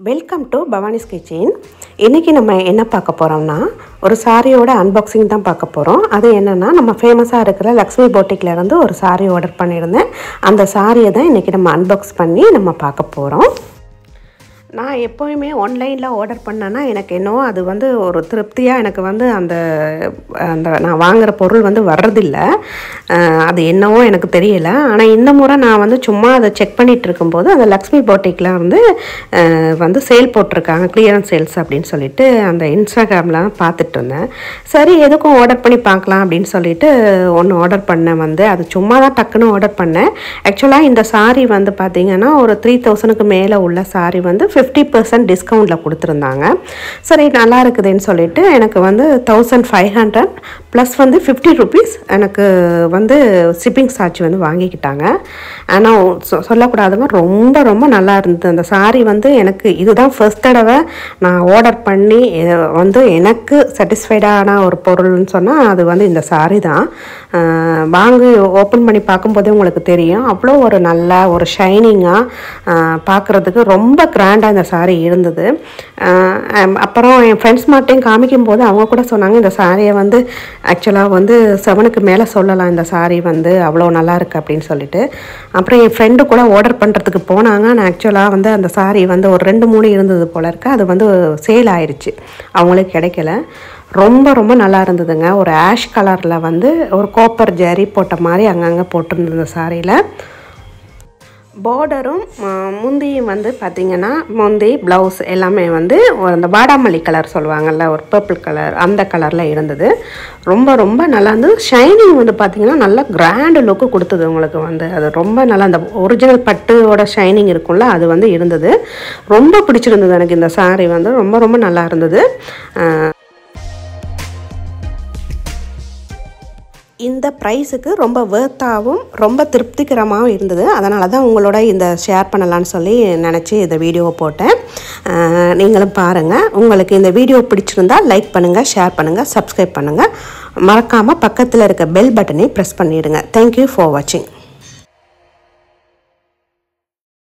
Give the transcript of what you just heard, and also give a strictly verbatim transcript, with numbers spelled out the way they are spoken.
Welcome to பவானிஸ் kitchen. இன்றைக்கி நம்ம என்ன பார்க்க போகிறோம்னா ஒரு சாரியோட அன்பாக்சிங் தான் பார்க்க போகிறோம். அது என்னென்னா நம்ம ஃபேமஸாக இருக்கிற லக்ஷ்மி போட்டிக்கில் இருந்து ஒரு சாரி ஆர்டர் பண்ணியிருந்தேன். அந்த சாரியை தான் இன்றைக்கி நம்ம அன்பாக்ஸ் பண்ணி நம்ம பார்க்க போகிறோம். நான் எப்போயுமே ஆன்லைனில் ஆர்டர் பண்ணேன்னா எனக்கு என்னவோ அது வந்து ஒரு திருப்தியாக எனக்கு வந்து அந்த அந்த நான் வாங்குகிற பொருள் வந்து வர்றதில்லை. அது என்னவோ எனக்கு தெரியலை. ஆனால் இந்த முறை நான் வந்து சும்மா அதை செக் பண்ணிகிட்டு இருக்கும்போது அந்த லக்ஷ்மி போட்டிக்கில் வந்து வந்து சேல் போட்டிருக்காங்க, கிளியரன்ஸ் சேல்ஸ் அப்படின்னு சொல்லிட்டு அந்த இன்ஸ்டாகிராமில் பார்த்துட்டு இருந்தேன். சரி எதுக்கும் ஆர்டர் பண்ணி பார்க்கலாம் அப்படின்னு சொல்லிட்டு ஒன்று ஆர்டர் பண்ணேன். வந்து அது சும்மா தான் டக்குன்னு ஆர்டர் பண்ணேன். ஆக்சுவலாக இந்த சாரீ வந்து பார்த்திங்கன்னா ஒரு த்ரீ தௌசண்ட்க்கு மேலே உள்ள சாரீ வந்து ஃபிஃப்டி பர்சன்ட் டிஸ்கவுண்ட்டில் கொடுத்துருந்தாங்க. சரி நல்லா இருக்குதுன்னு சொல்லிட்டு எனக்கு வந்து தௌசண்ட் ஃபைவ் ஹண்ட்ரட் ப்ளஸ் வந்து ஃபிஃப்டி ருபீஸ் எனக்கு வந்து ஷிப்பிங் சார்ஜ் வந்து வாங்கிக்கிட்டாங்க. ஆனால் சொ சொல்லக்கூடாதுங்க, ரொம்ப ரொம்ப நல்லா இருந்தது அந்த சாரீ. வந்து எனக்கு இதுதான் ஃபர்ஸ்ட் தடவை நான் ஆர்டர் பண்ணி வந்து எனக்கு சாட்டிஸ்ஃபைடான ஒரு பொருள்னு சொன்னால் அது வந்து இந்த சாரீ தான். வாங்கி ஓப்பன் பண்ணி பார்க்கும்போதே உங்களுக்கு தெரியும், அவ்வளோ ஒரு நல்ல ஒரு ஷைனிங்காக பார்க்குறதுக்கு ரொம்ப கிராண்டாக இந்த சாரீ இருந்தது. அப்புறம் என் ஃப்ரெண்ட்ஸ் மாட்டையும் காமிக்கும்போது அவங்க கூட சொன்னாங்க இந்த சாரியை வந்து ஆக்சுவலாக வந்து செவனுக்கு மேலே சொல்லலாம், இந்த சாரீ வந்து அவ்வளோ நல்லா இருக்குது அப்படின்னு சொல்லிட்டு. அப்புறம் என் ஃப்ரெண்டு கூட ஆர்டர் பண்ணுறதுக்கு போனாங்க. நான் ஆக்சுவலாக வந்து அந்த சாரீ வந்து ஒரு ரெண்டு மூணு இருந்தது போல இருக்கு, அது வந்து சேல் ஆயிடுச்சு, அவங்களுக்கு கிடைக்கல. ரொம்ப ரொம்ப நல்லா இருந்ததுங்க. ஒரு ஆஷ் கலரில் வந்து ஒரு கோப்பர் ஜரி போட்ட மாதிரி அங்கங்கே போட்டிருந்தது இந்த சாரியில். பார்டரும் முந்தியும் வந்து பார்த்திங்கன்னா முந்தி ப்ளவுஸ் எல்லாமே வந்து அந்த வாடாமல்லி கலர் சொல்லுவாங்கள்ல, ஒரு பர்பிள் கலர் அந்த கலரில் இருந்தது. ரொம்ப ரொம்ப நல்லா இருந்தது. ஷைனிங் வந்து பார்த்திங்கன்னா நல்லா கிராண்டு லுக்கு கொடுத்தது உங்களுக்கு. வந்து அது ரொம்ப நல்லா அந்த ஒரிஜினல் பட்டுவோட ஷைனிங் இருக்கும்ல அது வந்து இருந்தது. ரொம்ப பிடிச்சிருந்தது எனக்கு இந்த சாரீ வந்து ரொம்ப ரொம்ப நல்லா இருந்தது. இந்த ப்ரைஸுக்கு ரொம்ப வேர்த்தாகவும் ரொம்ப திருப்திகரமாகவும் இருந்தது. அதனால தான் உங்களோட இந்த ஷேர் பண்ணலான்னு சொல்லி நினச்சி இந்த வீடியோவை போட்டேன். நீங்களும் பாருங்கள். உங்களுக்கு இந்த வீடியோ பிடிச்சிருந்தால் லைக் பண்ணுங்கள், ஷேர் பண்ணுங்கள், சப்ஸ்கிரைப் பண்ணுங்கள். மறக்காமல் பக்கத்தில் இருக்க பெல் பட்டனை ப்ரெஸ் பண்ணிவிடுங்க. தேங்க்யூ ஃபார் வாட்சிங்.